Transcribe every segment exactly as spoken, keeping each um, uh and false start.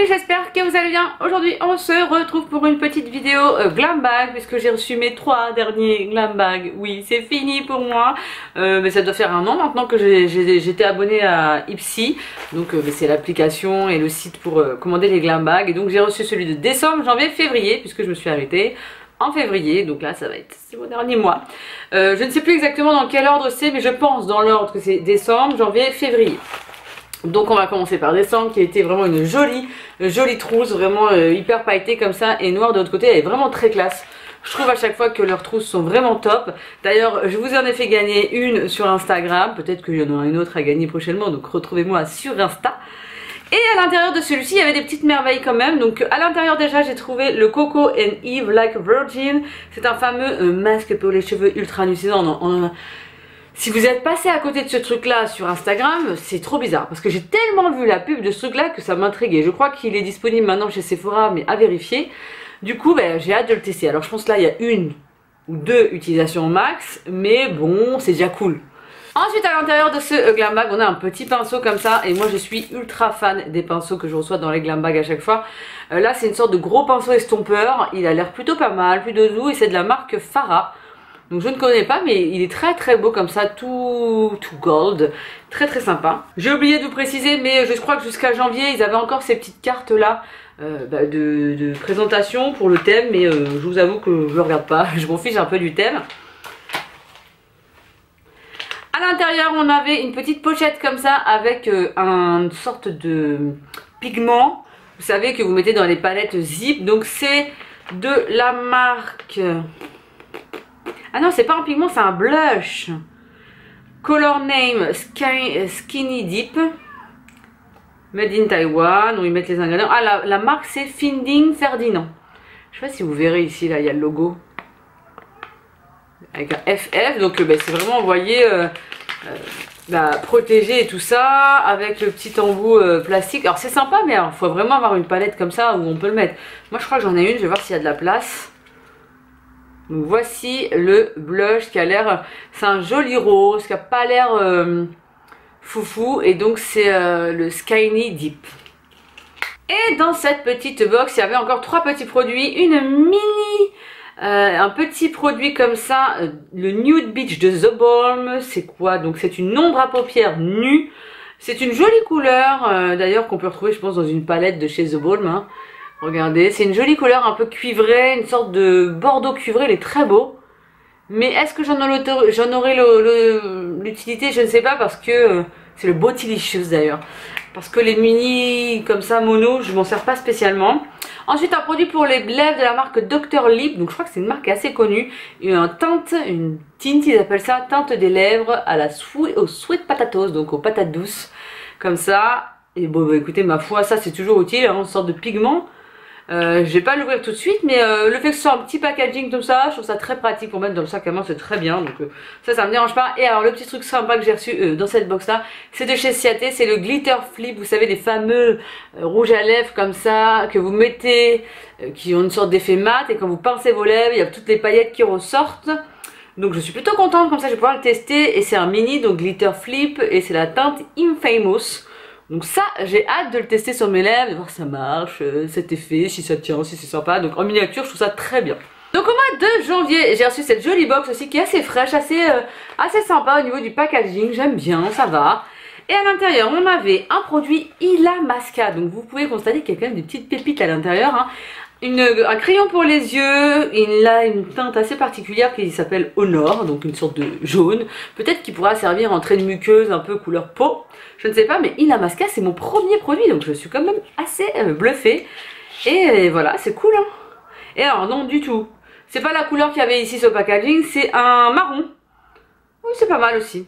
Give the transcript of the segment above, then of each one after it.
j'espère que vous allez bien. Aujourd'hui on se retrouve pour une petite vidéo euh, glam bag, puisque j'ai reçu mes trois derniers glam bags. Oui, c'est fini pour moi, euh, mais ça doit faire un an maintenant que j'étais abonnée à Ipsy. Donc euh, c'est l'application et le site pour euh, commander les glam bags. Et donc j'ai reçu celui de décembre, janvier, février, puisque je me suis arrêtée en février. Donc là ça va être, c'est mon dernier mois. euh, Je ne sais plus exactement dans quel ordre c'est, mais je pense dans l'ordre que c'est décembre, janvier, février. Donc on va commencer par décembre, qui a été vraiment une jolie, jolie trousse, vraiment euh, hyper pailletée comme ça, et noire de l'autre côté. Elle est vraiment très classe. Je trouve à chaque fois que leurs trousses sont vraiment top. D'ailleurs, je vous en ai fait gagner une sur Instagram. Peut-être qu'il y en aura une autre à gagner prochainement, donc retrouvez-moi sur Insta. Et à l'intérieur de celui-ci, il y avait des petites merveilles quand même. Donc à l'intérieur déjà, j'ai trouvé le Coco and Eve Like a Virgin. C'est un fameux euh, masque pour les cheveux ultra nuisants. On, on, Si vous êtes passé à côté de ce truc là sur Instagram, c'est trop bizarre, parce que j'ai tellement vu la pub de ce truc là que ça m'intriguait. Je crois qu'il est disponible maintenant chez Sephora, mais à vérifier. Du coup ben, j'ai hâte de le tester. Alors je pense que là il y a une ou deux utilisations au max, mais bon c'est déjà cool. Ensuite à l'intérieur de ce euh, glam bag, on a un petit pinceau comme ça, et moi je suis ultra fan des pinceaux que je reçois dans les glam bags à chaque fois. euh, Là c'est une sorte de gros pinceau estompeur, il a l'air plutôt pas mal, plutôt doux, et c'est de la marque Farah. Donc je ne connais pas, mais il est très très beau comme ça, tout, tout gold, très très sympa. J'ai oublié de vous préciser, mais je crois que jusqu'à janvier, ils avaient encore ces petites cartes là euh, bah, de, de présentation pour le thème, mais euh, je vous avoue que je ne regarde pas, je m'en fiche un peu du thème. À l'intérieur, on avait une petite pochette comme ça avec euh, une sorte de pigment, vous savez, que vous mettez dans les palettes Zip. Donc c'est de la marque... Ah non, c'est pas un pigment, c'est un blush. Color name Sky, Skinny Dip. Made in Taiwan. Où ils mettent les ingrédients. Ah, la, la marque c'est Finding Ferdinand. Je sais pas si vous verrez ici, là, il y a le logo. Avec un F F. Donc, ben, c'est vraiment, vous voyez, euh, euh, bah, protégé et tout ça. Avec le petit embout euh, plastique. Alors, c'est sympa, mais il faut vraiment avoir une palette comme ça où on peut le mettre. Moi, je crois que j'en ai une. Je vais voir s'il y a de la place. Donc voici le blush qui a l'air, c'est un joli rose qui a pas l'air euh, foufou, et donc c'est euh, le Skinny Dip. Et dans cette petite box il y avait encore trois petits produits, une mini, euh, un petit produit comme ça, euh, le Nude Beach de The Balm. C'est quoi? Donc c'est une ombre à paupières nue, c'est une jolie couleur, euh, d'ailleurs qu'on peut retrouver je pense dans une palette de chez The Balm, hein. Regardez, c'est une jolie couleur un peu cuivrée, une sorte de bordeaux cuivré, il est très beau. Mais est-ce que j'en aurai l'utilité? Je ne sais pas, parce que euh, c'est le Bottylicious d'ailleurs. Parce que les mini comme ça mono, je m'en sers pas spécialement. Ensuite un produit pour les lèvres de la marque docteur Lip, donc je crois que c'est une marque assez connue. Une teinte, une tinte, ils appellent ça teinte des lèvres à la sweet, au sweet potatoes, donc aux patates douces, comme ça. Et bon bah, écoutez, ma foi, ça c'est toujours utile, hein, une sorte de pigment. Euh, je vais pas l'ouvrir tout de suite, mais euh, le fait que ce soit un petit packaging comme ça, je trouve ça très pratique pour mettre dans le sac à main, c'est très bien. Donc euh, ça, ça me dérange pas. Et alors le petit truc sympa que j'ai reçu euh, dans cette box là, c'est de chez Ciaté, c'est le Glitter Flip. Vous savez, les fameux euh, rouges à lèvres comme ça, que vous mettez, euh, qui ont une sorte d'effet mat, et quand vous pincez vos lèvres, il y a toutes les paillettes qui ressortent. Donc je suis plutôt contente, comme ça je vais pouvoir le tester. Et c'est un mini, donc Glitter Flip, et c'est la teinte Infamous. Donc ça, j'ai hâte de le tester sur mes lèvres, de voir si ça marche, euh, cet effet, si ça tient, si c'est sympa. Donc en miniature, je trouve ça très bien. Donc au mois de janvier, j'ai reçu cette jolie box aussi qui est assez fraîche, assez, euh, assez sympa au niveau du packaging. J'aime bien, ça va. Et à l'intérieur, on avait un produit Illamasqua. Donc vous pouvez constater qu'il y a quand même des petites pépites à l'intérieur, hein. Une, un crayon pour les yeux, il a une teinte assez particulière qui s'appelle Honor, donc une sorte de jaune. Peut-être qu'il pourra servir en trait de muqueuse un peu couleur peau, je ne sais pas, mais Illamasqua c'est mon premier produit, donc je suis quand même assez euh, bluffée. Et euh, voilà, c'est cool, hein. Et alors non du tout, c'est pas la couleur qu'il y avait ici sur le packaging, c'est un marron. Oui, c'est pas mal aussi.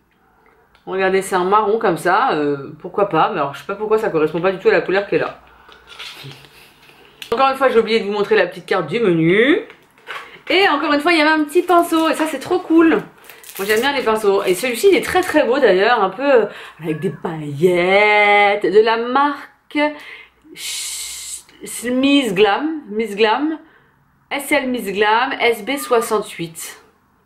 Regardez, c'est un marron comme ça, euh, pourquoi pas, mais alors je sais pas pourquoi ça correspond pas du tout à la couleur qui est là. Encore une fois, j'ai oublié de vous montrer la petite carte du menu. Et encore une fois, il y avait un petit pinceau. Et ça, c'est trop cool. Moi, j'aime bien les pinceaux. Et celui-ci, il est très très beau d'ailleurs. Un peu avec des paillettes. De la marque Miss Glam. Miss Glam. S L Miss Glam. S B soixante-huit.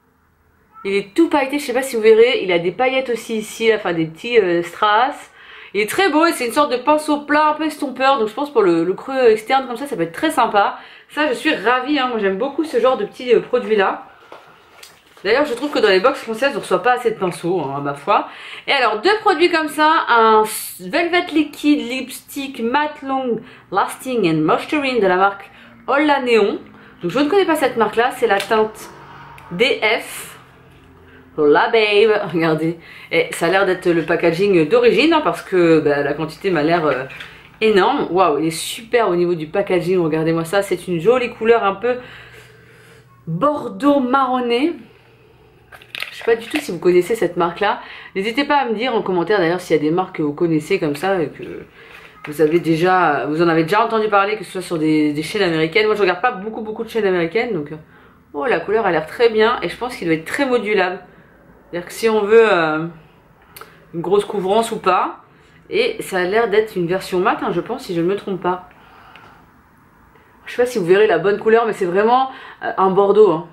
Il est tout pailleté. Je sais pas si vous verrez. Il a des paillettes aussi ici. Enfin, des petits euh, strass. Il est très beau et c'est une sorte de pinceau plat un peu estompeur. Donc je pense pour le, le creux externe comme ça, ça peut être très sympa. Ça, je suis ravie, hein. Moi j'aime beaucoup ce genre de petits euh, produits là. D'ailleurs, je trouve que dans les box françaises, on ne reçoit pas assez de pinceaux, hein, à ma foi. Et alors, deux produits comme ça, un Velvet Liquid Lipstick Matte Long Lasting and Moisturizing de la marque Holla Neon. Donc, je ne connais pas cette marque-là, c'est la teinte D F. Holla Babe, regardez. Et ça a l'air d'être le packaging d'origine, hein, parce que bah, la quantité m'a l'air euh, énorme. Waouh, il est super au niveau du packaging, regardez-moi ça. C'est une jolie couleur un peu bordeaux marronné. Je sais pas du tout si vous connaissez cette marque là. N'hésitez pas à me dire en commentaire d'ailleurs s'il y a des marques que vous connaissez comme ça et que vous avez déjà, vous en avez déjà entendu parler, que ce soit sur des, des chaînes américaines. Moi je regarde pas beaucoup beaucoup de chaînes américaines, donc oh, la couleur a l'air très bien et je pense qu'il doit être très modulable. C'est-à-dire que si on veut euh, une grosse couvrance ou pas, et ça a l'air d'être une version mat, hein, je pense, si je ne me trompe pas. Je sais pas si vous verrez la bonne couleur, mais c'est vraiment euh, un bordeaux, hein.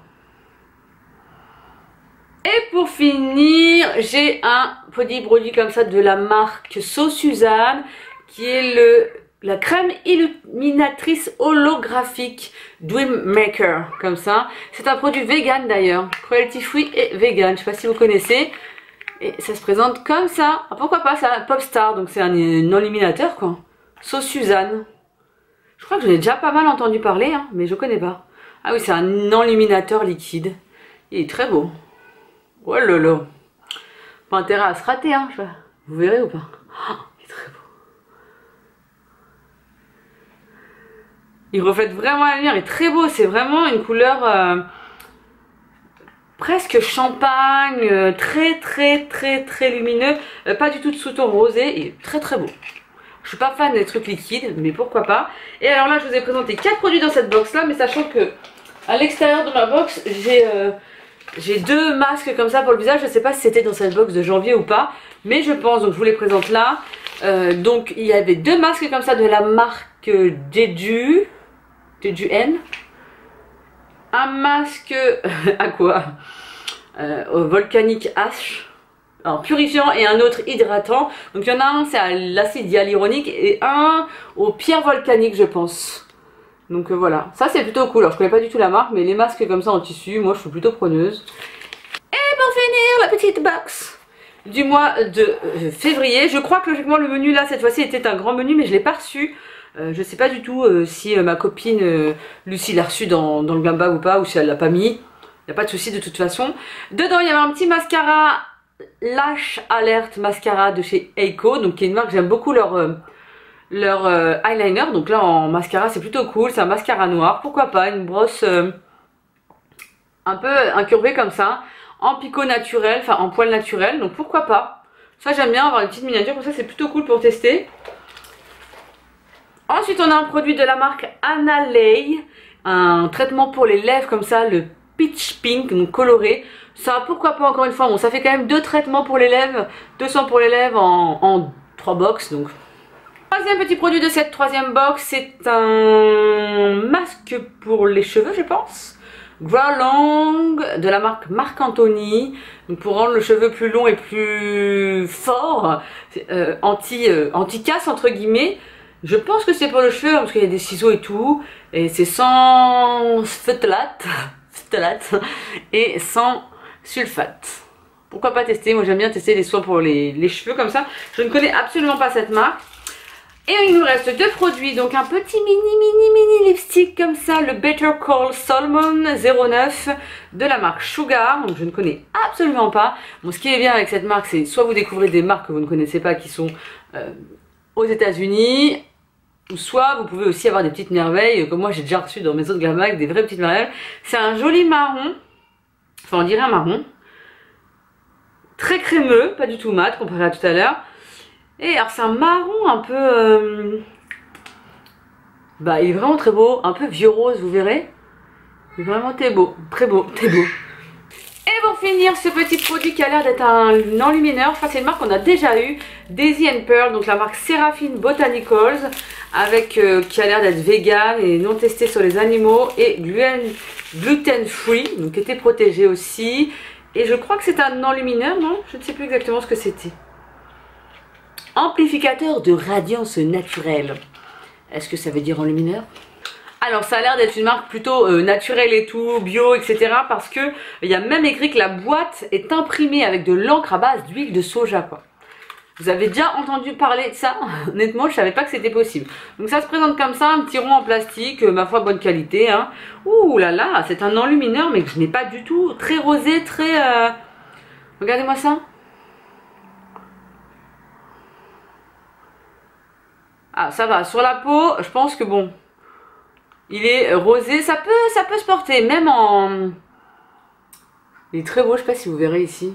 Et pour finir, j'ai un petit produit comme ça de la marque So Suzanne, qui est le la crème illuminatrice holographique Dream Maker, comme ça. C'est un produit vegan d'ailleurs, cruelty free et vegan, je sais pas si vous connaissez. Et ça se présente comme ça. Ah, pourquoi pas, c'est un pop star, donc c'est un, un illuminateur quoi. So Suzanne. Je crois que j'en ai déjà pas mal entendu parler, hein, mais je connais pas. Ah oui, c'est un enluminateur liquide. Il est très beau. Oh là là. Pas intérêt à se rater, hein. Vous verrez ou pas? Oh, il est très beau. Il reflète vraiment la lumière, il est très beau. C'est vraiment une couleur euh, presque champagne, euh, très très très très lumineux. Euh, pas du tout de sous-ton rosé, il est très très beau. Je suis pas fan des trucs liquides, mais pourquoi pas. Et alors là, je vous ai présenté quatre produits dans cette box là, mais sachant que à l'extérieur de ma box, j'ai euh, j'ai deux masques comme ça pour le visage. Je sais pas si c'était dans cette box de janvier ou pas, mais je pense, donc je vous les présente là. Euh, donc il y avait deux masques comme ça de la marque Jeju, Jeju N. Un masque à quoi euh, au volcanique H, alors purifiant, et un autre hydratant. Donc il y en a un c'est à l'acide hyaluronique et un aux pierres volcaniques je pense. Donc euh, voilà, ça c'est plutôt cool. Alors je connais pas du tout la marque, mais les masques comme ça en tissu, moi je suis plutôt preneuse. Et pour finir, la petite box du mois de euh, février. Je crois que logiquement le menu là cette fois-ci était un grand menu, mais je l'ai pas reçu. Euh, je sais pas du tout euh, si euh, ma copine euh, Lucie l'a reçu dans, dans le glam bag ou pas, ou si elle l'a pas mis. Il n'y a pas de souci de toute façon. Dedans il y avait un petit mascara Lash Alert Mascara de chez Eiko, donc qui est une marque, j'aime beaucoup leur... Euh, leur euh, eyeliner. Donc là en mascara c'est plutôt cool, c'est un mascara noir, pourquoi pas une brosse euh, un peu incurvée comme ça, en picot naturel, enfin en poil naturel, donc pourquoi pas. Ça j'aime bien avoir une petite miniature comme ça, c'est plutôt cool pour tester. Ensuite on a un produit de la marque Analay, un traitement pour les lèvres comme ça, le Peach Pink, donc coloré. Ça pourquoi pas, encore une fois, bon ça fait quand même deux traitements pour les lèvres, deux cents pour les lèvres en, en trois box, donc troisième petit produit de cette troisième box, c'est un masque pour les cheveux je pense. Grow Long de la marque Marc Anthony. Donc pour rendre le cheveu plus long et plus fort, euh, anti, euh, anti-casse entre guillemets. Je pense que c'est pour le cheveu, hein, parce qu'il y a des ciseaux et tout. Et c'est sans phtalate, phtalate et sans sulfate. Pourquoi pas tester? Moi j'aime bien tester les soins pour les, les cheveux comme ça. Je ne connais absolument pas cette marque. Et il nous reste deux produits, donc un petit mini mini mini lipstick comme ça, le Better Call Salmon zéro neuf de la marque Sugar, donc je ne connais absolument pas. Bon, ce qui est bien avec cette marque, c'est soit vous découvrez des marques que vous ne connaissez pas qui sont euh, aux États-Unis, ou soit vous pouvez aussi avoir des petites merveilles, comme moi j'ai déjà reçu dans mes autres glam bags, des vraies petites merveilles. C'est un joli marron, enfin on dirait un marron, très crémeux, pas du tout mat comparé à tout à l'heure. Et alors c'est un marron un peu... Euh... Bah il est vraiment très beau, un peu vieux rose vous verrez. Il est vraiment très beau, très beau, très beau. Et pour finir ce petit produit qui a l'air d'être un enlumineur, enfin c'est une marque qu'on a déjà eu, Daisy and Pearl, donc la marque Seraphine Botanicals, avec euh, qui a l'air d'être vegan et non testé sur les animaux et gluten, gluten free, donc était protégé aussi. Et je crois que c'est un enlumineur, non? Je ne sais plus exactement ce que c'était. Amplificateur de radiance naturelle. Est-ce que ça veut dire enlumineur? Alors ça a l'air d'être une marque plutôt euh, naturelle et tout, bio, et cetera. Parce que il y a même écrit que la boîte est imprimée avec de l'encre à base d'huile de soja, quoi. Vous avez déjà entendu parler de ça? Honnêtement, je savais pas que c'était possible. Donc ça se présente comme ça, un petit rond en plastique, euh, ma foi bonne qualité. Hein. Ouh là là, c'est un enlumineur, mais que je n'ai pas du tout. Très rosé, très... Euh... Regardez-moi ça. Ah, ça va. Sur la peau, je pense que bon, il est rosé. Ça peut, ça peut se porter, même en... Il est très beau, je sais pas si vous verrez ici.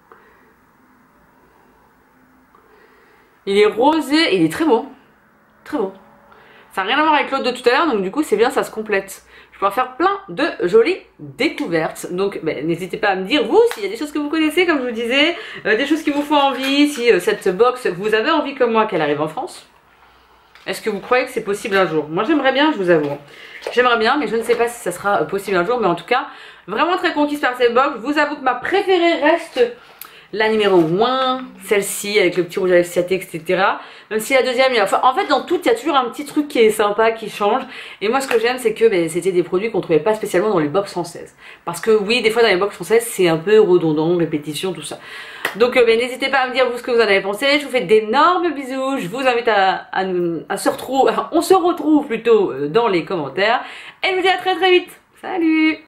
Il est rosé, il est très beau. Très beau. Ça n'a rien à voir avec l'autre de tout à l'heure, donc du coup, c'est bien, ça se complète. Je pourrais faire plein de jolies découvertes. Donc ben, n'hésitez pas à me dire, vous, s'il y a des choses que vous connaissez, comme je vous disais, euh, des choses qui vous font envie, si euh, cette box, vous avez envie comme moi qu'elle arrive en France. Est-ce que vous croyez que c'est possible un jour? Moi j'aimerais bien, je vous avoue. J'aimerais bien, mais je ne sais pas si ça sera possible un jour. Mais en tout cas, vraiment très conquise par cette box. Je vous avoue que ma préférée reste la numéro un, celle-ci avec le petit rouge à lèvres sciatique, et cetera. Même si la deuxième, il y a... enfin, en fait dans tout, il y a toujours un petit truc qui est sympa, qui change. Et moi ce que j'aime, c'est que ben, c'était des produits qu'on trouvait pas spécialement dans les box françaises. Parce que oui, des fois dans les box françaises, c'est un peu redondant, répétition, tout ça. Donc euh, ben, n'hésitez pas à me dire vous ce que vous en avez pensé. Je vous fais d'énormes bisous. Je vous invite à, à, nous, à se retrouver, on se retrouve plutôt dans les commentaires. Et je vous dis à très très vite. Salut!